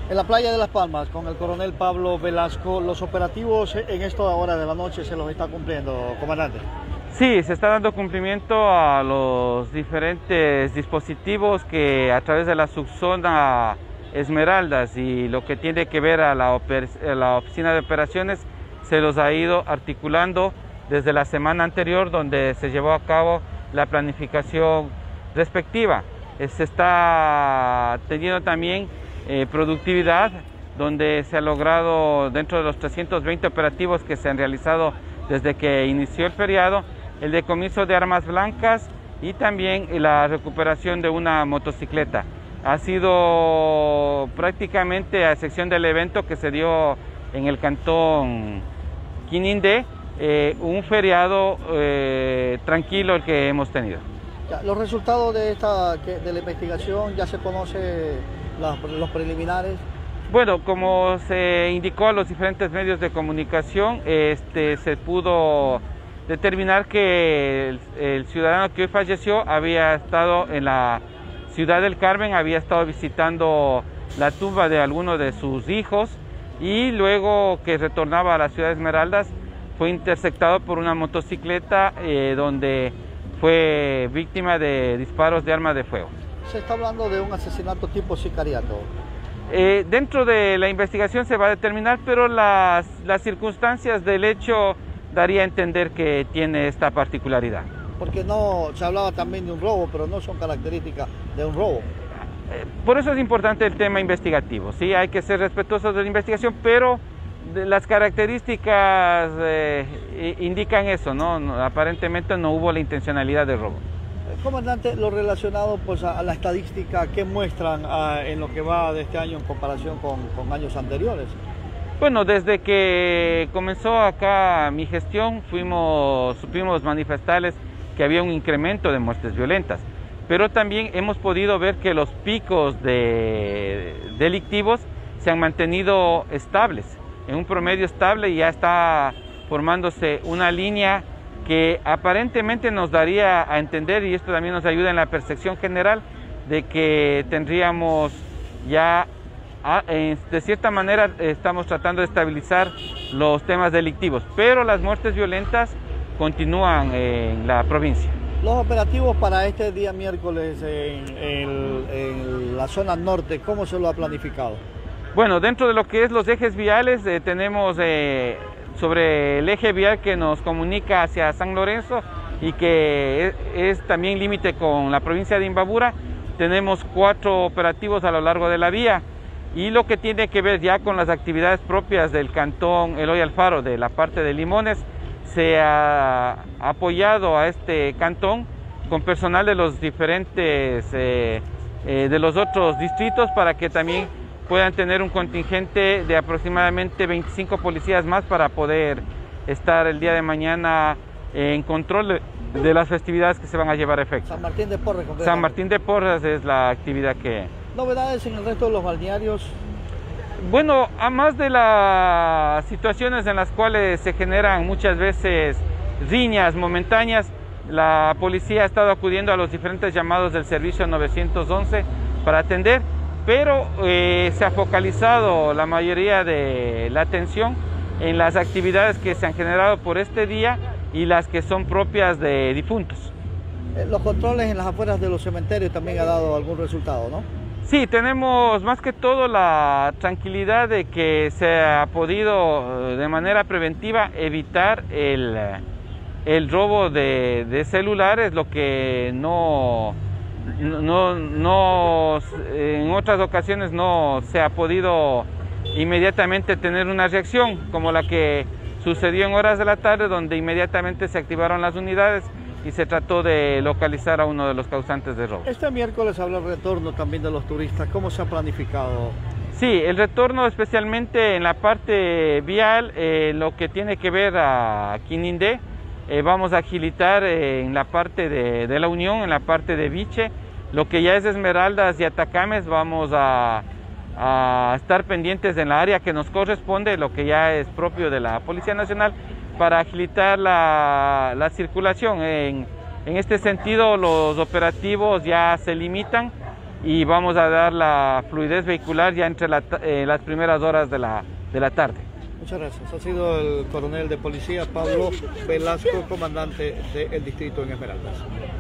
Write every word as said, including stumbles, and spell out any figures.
En la playa de Las Palmas, con el coronel Pablo Velasco, ¿los operativos en esta hora de la noche se los está cumpliendo, comandante? Sí, se está dando cumplimiento a los diferentes dispositivos que a través de la subzona Esmeraldas y lo que tiene que ver a la, a la oficina de operaciones se los ha ido articulando desde la semana anterior, donde se llevó a cabo la planificación respectiva. Se está teniendo también eh, productividad, donde se ha logrado, dentro de los trescientos veinte operativos que se han realizado desde que inició el feriado, el decomiso de armas blancas y también la recuperación de una motocicleta. Ha sido prácticamente, a excepción del evento que se dio en el cantón Quinindé, eh, un feriado eh, tranquilo el que hemos tenido. Ya, los resultados de, esta, de la investigación, ya se conoce la, los preliminares. Bueno, como se indicó a los diferentes medios de comunicación, este, se pudo determinar que el, el ciudadano que hoy falleció había estado en la ciudad del Carmen, había estado visitando la tumba de alguno de sus hijos y luego que retornaba a la ciudad de Esmeraldas fue interceptado por una motocicleta eh, donde fue víctima de disparos de arma de fuego. Se está hablando de un asesinato tipo sicariato. Eh, dentro de la investigación se va a determinar, pero las, las circunstancias del hecho daría a entender que tiene esta particularidad. Porque no, se hablaba también de un robo, pero no son características de un robo. Eh, por eso es importante el tema investigativo, sí, hay que ser respetuosos de la investigación, pero las características eh, indican eso, ¿no? No, aparentemente no hubo la intencionalidad de robo. Comandante, lo relacionado pues, a, a la estadística, ¿qué muestran a, en lo que va de este año en comparación con, con años anteriores? Bueno, desde que comenzó acá mi gestión, fuimos, supimos manifestarles que había un incremento de muertes violentas, pero también hemos podido ver que los picos de delictivos se han mantenido estables, en un promedio estable, y ya está formándose una línea que aparentemente nos daría a entender, y esto también nos ayuda en la percepción general, de que tendríamos ya, de cierta manera, estamos tratando de estabilizar los temas delictivos, pero las muertes violentas continúan en la provincia. Los operativos para este día miércoles en, en, en la zona norte, ¿cómo se lo ha planificado? Bueno, dentro de lo que es los ejes viales, eh, tenemos eh, sobre el eje vial que nos comunica hacia San Lorenzo y que es, es también límite con la provincia de Imbabura, tenemos cuatro operativos a lo largo de la vía, y lo que tiene que ver ya con las actividades propias del cantón Eloy Alfaro, de la parte de Limones, se ha apoyado a este cantón con personal de los diferentes, eh, eh, de los otros distritos, para que también puedan tener un contingente de aproximadamente veinticinco policías más para poder estar el día de mañana en control de las festividades que se van a llevar a efecto. San Martín de Porres. San Martín de Porres es la actividad que... ¿Novedades en el resto de los balnearios? Bueno, a más de las situaciones en las cuales se generan muchas veces riñas momentáneas, la policía ha estado acudiendo a los diferentes llamados del servicio nueve once para atender, pero eh, se ha focalizado la mayoría de la atención en las actividades que se han generado por este día y las que son propias de difuntos. Los controles en las afueras de los cementerios también ha dado algún resultado, ¿no? Sí, tenemos más que todo la tranquilidad de que se ha podido de manera preventiva evitar el, el robo de, de celulares, lo que no, no, no, en otras ocasiones no se ha podido inmediatamente tener una reacción, como la que sucedió en horas de la tarde, donde inmediatamente se activaron las unidades y se trató de localizar a uno de los causantes de robo. Este miércoles habla el retorno también de los turistas. ¿Cómo se ha planificado? Sí, el retorno especialmente en la parte vial, eh, lo que tiene que ver a Quinindé, eh, vamos a agilitar eh, en la parte de, de la Unión, en la parte de Viche, lo que ya es Esmeraldas y Atacames, vamos a, a estar pendientes en la área que nos corresponde, lo que ya es propio de la Policía Nacional, para agilitar la, la circulación. En, en este sentido, los operativos ya se limitan y vamos a dar la fluidez vehicular ya entre la, eh, las primeras horas de la, de la tarde. Muchas gracias. Ha sido el coronel de policía Pablo Velasco, comandante del distrito en Esmeraldas.